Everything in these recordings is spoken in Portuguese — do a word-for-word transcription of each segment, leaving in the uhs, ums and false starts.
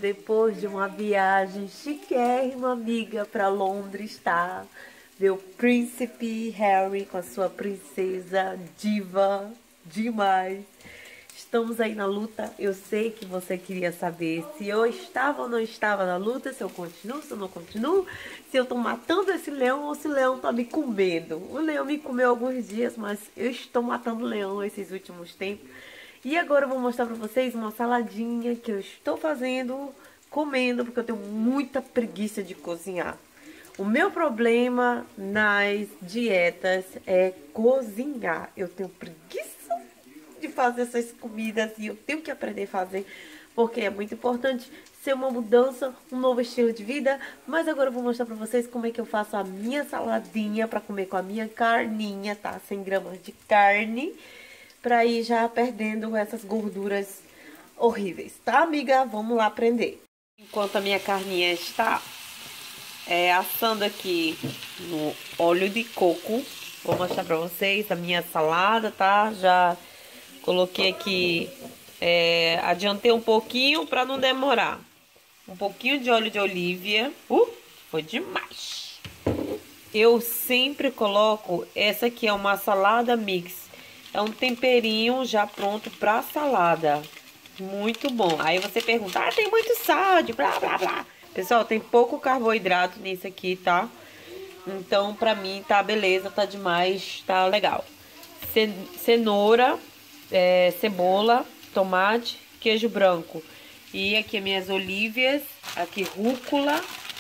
depois de uma viagem chiquérrima, amiga, para Londres, tá? Ver o príncipe Harry com a sua princesa diva demais. Estamos aí na luta. Eu sei que você queria saber se eu estava ou não estava na luta, se eu continuo, se eu não continuo, se eu tô matando esse leão ou se o leão tá me comendo. O leão me comeu alguns dias, mas eu estou matando o leão esses últimos tempos. E agora eu vou mostrar pra vocês uma saladinha que eu estou fazendo, comendo, porque eu tenho muita preguiça de cozinhar. O meu problema nas dietas é cozinhar. Eu tenho preguiça de fazer essas comidas e eu tenho que aprender a fazer, porque é muito importante ser uma mudança, um novo estilo de vida. Mas agora eu vou mostrar pra vocês como é que eu faço a minha saladinha pra comer com a minha carninha, tá? cem gramas de carne, pra ir já perdendo essas gorduras horríveis, tá, amiga? Vamos lá aprender. Enquanto a minha carninha está é, assando aqui no óleo de coco, vou mostrar pra vocês a minha salada, tá? Já coloquei aqui, é, adiantei um pouquinho pra não demorar. Um pouquinho de óleo de oliva. Uh, foi demais. Eu sempre coloco, essa aqui é uma salada mix. É um temperinho já pronto pra salada. Muito bom. Aí você pergunta, ah, tem muito sódio, blá, blá, blá. Pessoal, tem pouco carboidrato nisso aqui, tá? Então, pra mim, tá beleza, tá demais, tá legal. Cenoura, é, cebola, tomate, queijo branco. E aqui minhas olívias, aqui rúcula.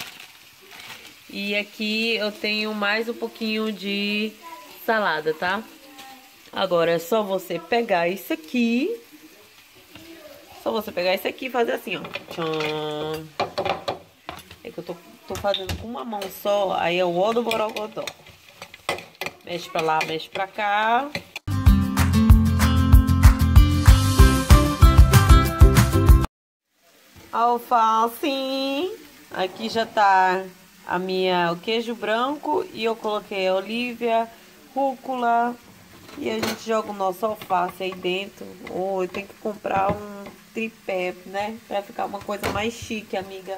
E aqui eu tenho mais um pouquinho de salada, tá? Agora é só você pegar isso aqui. Só você pegar isso aqui e fazer assim, ó. Tchan. É que eu tô, tô fazendo com uma mão só, aí é o ó do borogodó. Mexe pra lá, mexe pra cá. Alface. Aqui já tá a minha, o queijo branco e eu coloquei a olívia, rúcula. E a gente joga o nosso alface aí dentro. Ou eu tenho que comprar um tripé, né? Pra ficar uma coisa mais chique, amiga.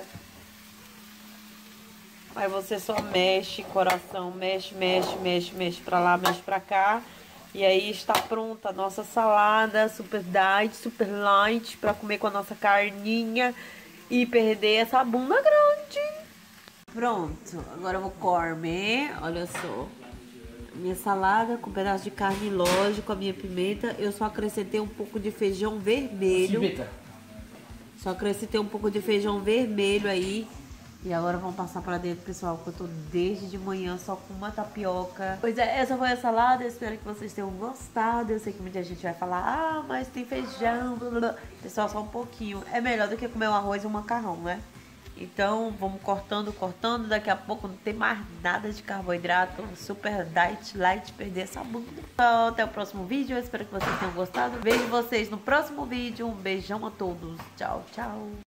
Aí você só mexe, coração, mexe, mexe, mexe, mexe pra lá, mexe pra cá. E aí está pronta a nossa salada super diet, super light, pra comer com a nossa carninha e perder essa bunda grande. Pronto, agora eu vou comer, olha só. Minha salada com pedaço de carne, lógico, a minha pimenta. Eu só acrescentei um pouco de feijão vermelho. Pimenta. Só acrescentei um pouco de feijão vermelho aí. E agora vamos passar pra dentro, pessoal, que eu tô desde de manhã só com uma tapioca. Pois é, essa foi a salada, eu espero que vocês tenham gostado. Eu sei que muita gente vai falar, ah, mas tem feijão, blá, blá. Pessoal, só um pouquinho. É melhor do que comer um arroz e um macarrão, né? Então, vamos cortando, cortando. Daqui a pouco não tem mais nada de carboidrato. Super diet, light, perder essa bunda. Então, até o próximo vídeo. Eu espero que vocês tenham gostado. Vejo vocês no próximo vídeo. Um beijão a todos. Tchau, tchau.